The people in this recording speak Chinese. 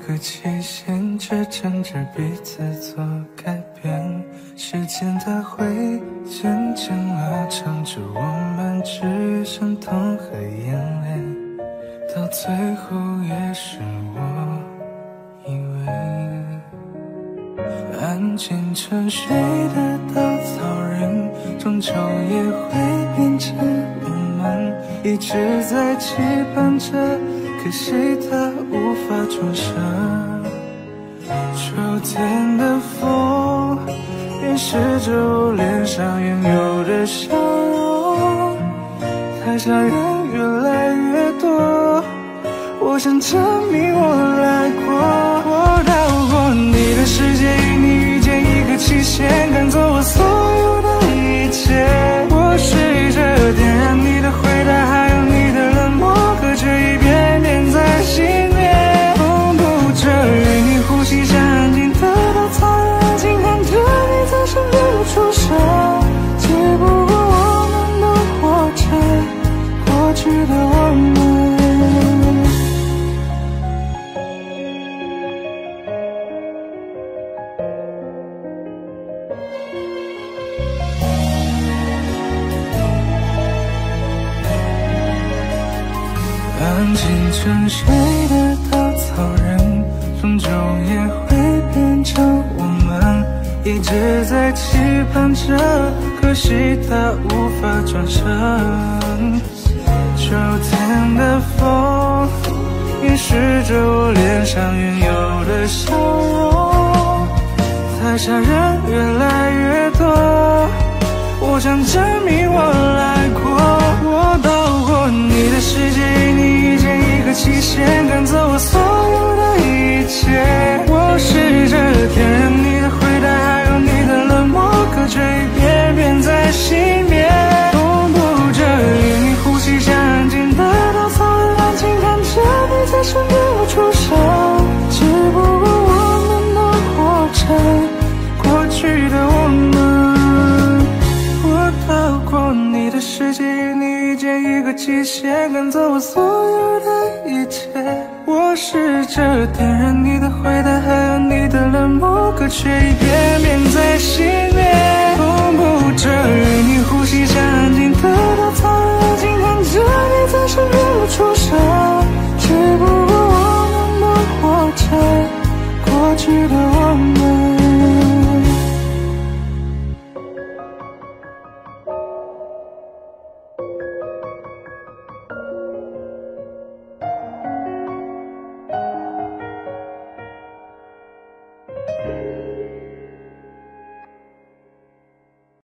个期限，只争着彼此做改变。时间它会渐渐拉长，着我们只剩痛和眼泪，到最后也是我以为。安静沉睡的稻草人，终究也会变成我们，一直在期盼着，可惜它无法重生。秋天的风掩饰着我脸上原有的笑容，台下人越来越多，我想证明我来过。我到过你的世界，与你遇见一个期限，赶走我所有的一切。我试着点燃你的回答，还有你的冷漠，可却一遍遍在熄灭。痛不着与你呼吸像安静的稻草人，安静看着你在身边的出手，只不过我们都活着，过去的我们。安静沉睡的稻草人，终究也会变成我们，一直在期盼着，可惜它无法转身。秋天的风掩饰着我脸上原有的笑容，台下人越来越多，我想证明我来过。我到过你的世界，与你遇见一个期限，赶走我所有的一切。我试着点燃你的回答，还有你的冷漠，可却一遍遍在熄灭。痛不着与你呼吸像安静的稻草人，安静看着你在身边我出手，只不过我们都活着，过去的我们。我到过你的世界，与你遇见一个期限，赶走我所有的一切。我试着点燃你的回答，还有你的冷漠，可却一遍遍在熄灭。